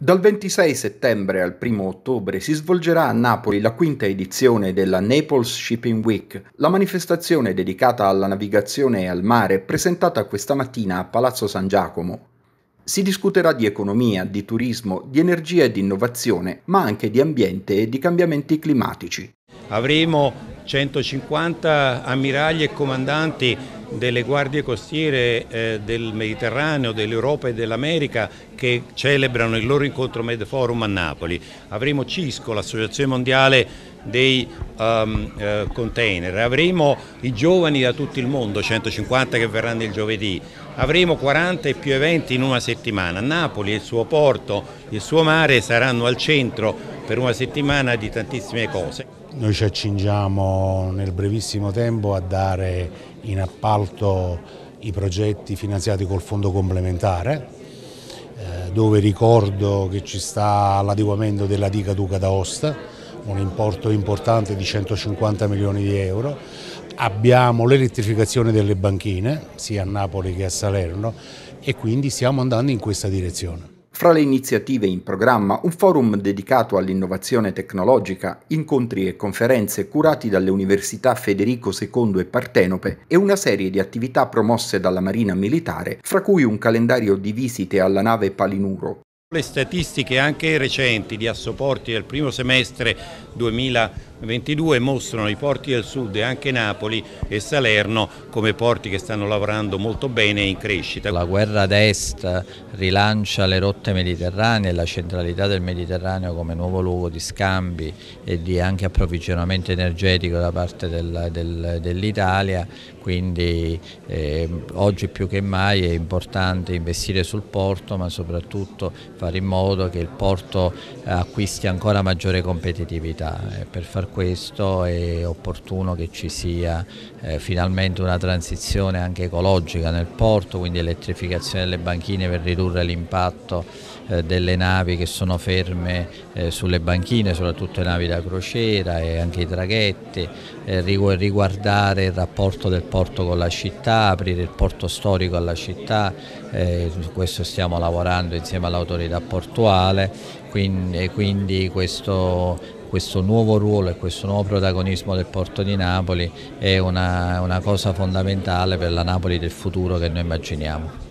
Dal 26 settembre al 1 ottobre si svolgerà a Napoli la quinta edizione della Naples Shipping Week, la manifestazione dedicata alla navigazione e al mare presentata questa mattina a Palazzo San Giacomo. Si discuterà di economia, di turismo, di energia e di innovazione, ma anche di ambiente e di cambiamenti climatici. Avremo 150 ammiragli e comandanti delle guardie costiere del Mediterraneo, dell'Europa e dell'America che celebrano il loro incontro Medforum a Napoli. Avremo Cisco, l'Associazione Mondiale dei container, avremo i giovani da tutto il mondo, 150 che verranno il giovedì, avremo 40 e più eventi in una settimana. Napoli e il suo porto, il suo mare saranno al centro per una settimana di tantissime cose. Noi ci accingiamo nel brevissimo tempo a dare in appalto i progetti finanziati col fondo complementare, dove ricordo che ci sta l'adeguamento della diga Duca d'Aosta, un importo importante di 150 milioni di euro. Abbiamo l'elettrificazione delle banchine, sia a Napoli che a Salerno, e quindi stiamo andando in questa direzione. Fra le iniziative in programma, un forum dedicato all'innovazione tecnologica, incontri e conferenze curati dalle Università Federico II e Partenope e una serie di attività promosse dalla Marina Militare, fra cui un calendario di visite alla nave Palinuro. Le statistiche anche recenti di Assoporti del primo semestre 2022 mostrano i porti del sud e anche Napoli e Salerno come porti che stanno lavorando molto bene e in crescita. La guerra ad est rilancia le rotte mediterranee e la centralità del Mediterraneo come nuovo luogo di scambi e di anche approvvigionamento energetico da parte dell'Italia, quindi oggi più che mai è importante investire sul porto, ma soprattutto fare in modo che il porto acquisti ancora maggiore competitività. Per far questo è opportuno che ci sia finalmente una transizione anche ecologica nel porto, quindi elettrificazione delle banchine per ridurre l'impatto delle navi che sono ferme sulle banchine, soprattutto le navi da crociera e anche i traghetti, riguardare il rapporto del porto con la città, aprire il porto storico alla città, su questo stiamo lavorando insieme all'autorità portuale, quindi questo nuovo ruolo e questo nuovo protagonismo del Porto di Napoli è una cosa fondamentale per la Napoli del futuro che noi immaginiamo.